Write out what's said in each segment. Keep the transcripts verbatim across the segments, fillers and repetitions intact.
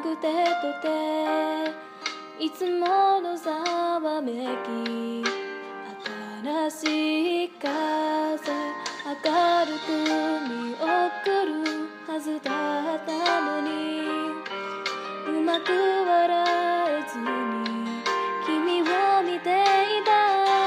く手と手、いつものざわめき、新しい風明るく見送るはずだったのに、うまく笑えずに君を見ていた。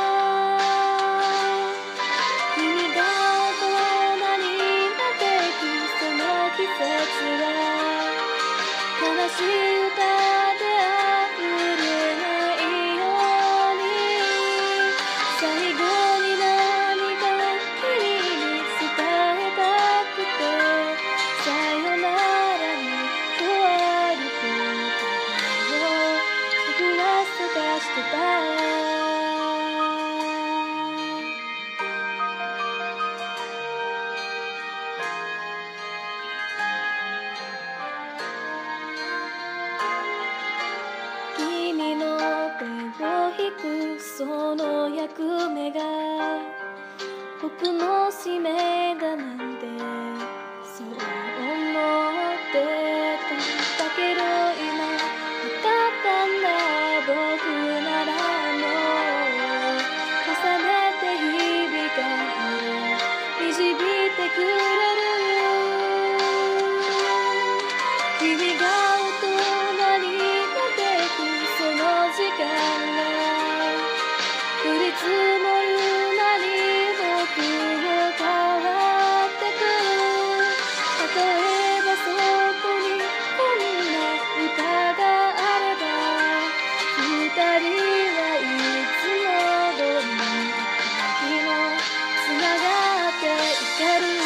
君が大人になってくその季節は悲しい歌で溢れないように、最後に何か君に伝えたくて、さよならに終わる言葉を僕は探してた。君の手を引くその役目が僕の使命だなんてそう思ってた。だけど今分かったんだ。僕ならもう重ねて日々が導いてくれる。君が大人になってくその時間が降り積もるなり僕を変わってく。例えばそこにこんな歌があれば、二人はいつもどんな時もつながっていける。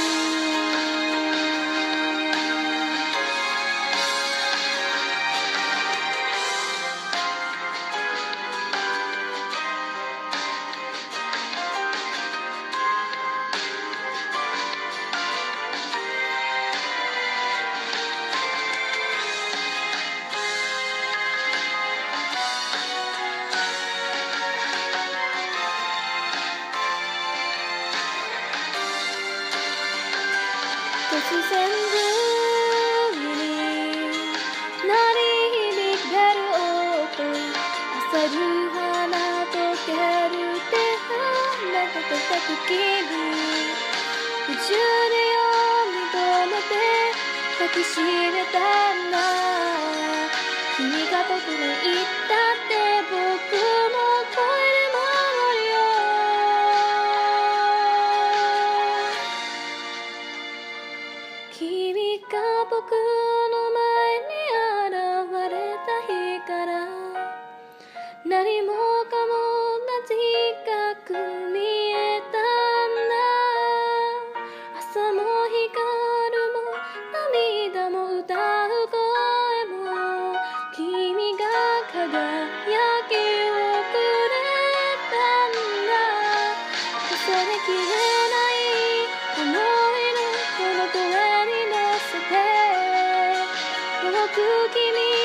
突然ブルーに鳴り響くベル音、朝る花溶ける手離れてた時に夢中で読み止めて抱きしめたんだ。君が僕に言ったって僕も声で守るよ。君が僕の前に現れた日から何もかも短く見えたんだ。朝も光も涙も歌う声も君が輝きをくれたんだ。忘れきれない思いのこの声に乗せて遠く君